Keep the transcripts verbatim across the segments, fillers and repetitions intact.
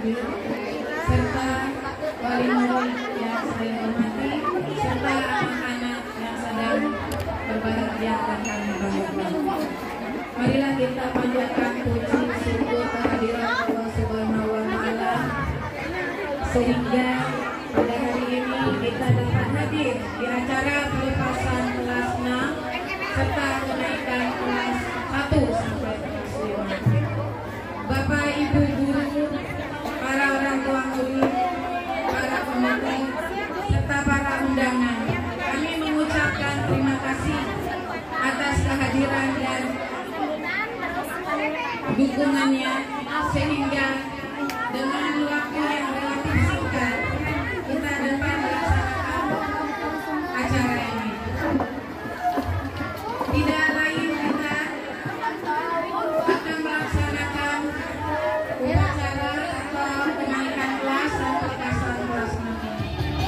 hadir, serta wali murid yang saya hormati, serta anak-anak yang sedang berbahagia dan kami banggakan. Marilah kita panjatkan puji syukur kehadiran Allah Subhanahu wa Ta'ala sehingga pada hari ini kita dapat hadir di acara pelepasan kelas enam serta kenaikan kelas satu sampai kelas lima. Bapak, Ibu, guru, para orang tua murid, para pemateri, serta para undangan, kami mengucapkan terima kasih atas kehadiran dan dukungannya sehingga dengan waktu yang relatif singkat kita dapat melaksanakan acara ini. Tidak lain kita akan melaksanakan upacara atau kenaikan kelas dan pelepasan kelas enam ini.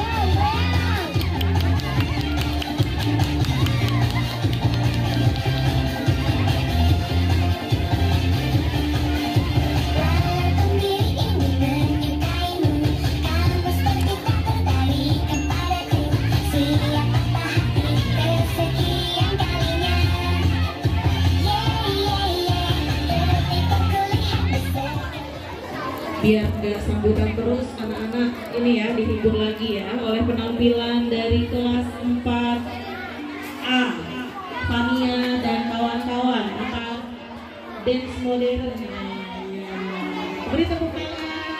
Biar nggak sambutan terus, anak-anak ini ya dihibur lagi ya oleh penampilan dari kelas empat A, Fania dan kawan-kawan akan dance modern. Beri tepuk tangan.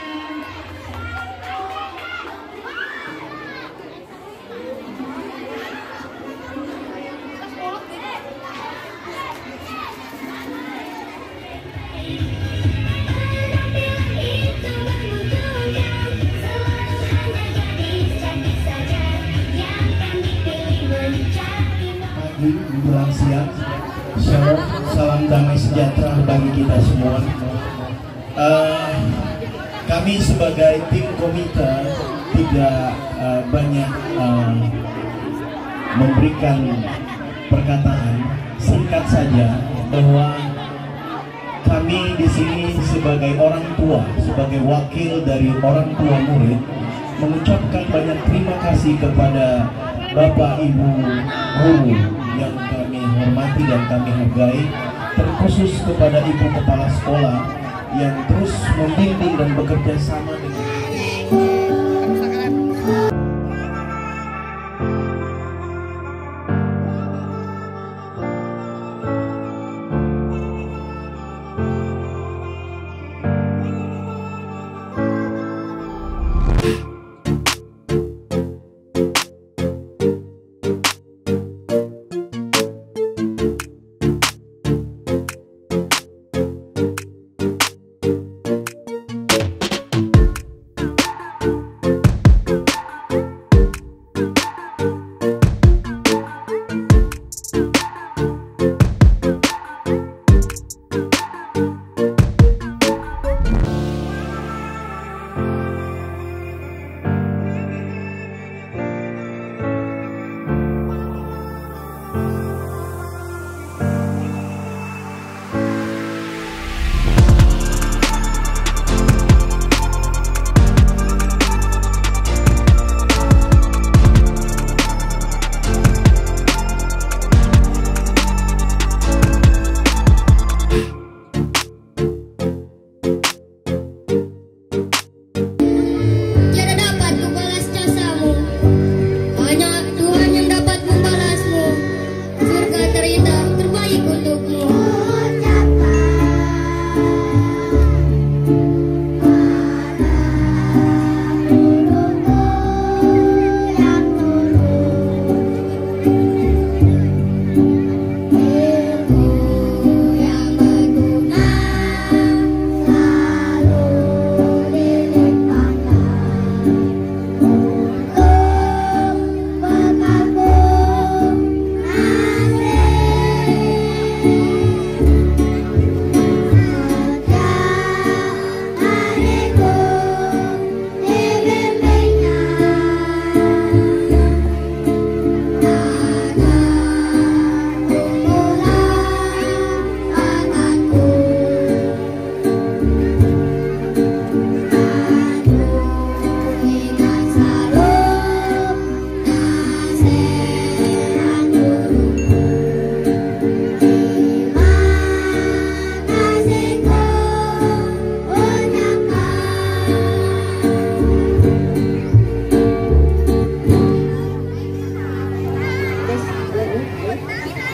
Menjelang siang, shalom, salam damai sejahtera bagi kita semua. Uh, kami sebagai tim komite tidak uh, banyak uh, memberikan perkataan, singkat saja bahwa kami di sini sebagai orang tua, sebagai wakil dari orang tua murid, mengucapkan banyak terima kasih kepada Bapak Ibu guru yang kami hormati dan kami hargai, terkhusus kepada Ibu Kepala Sekolah yang terus membimbing dan bekerja sama dengan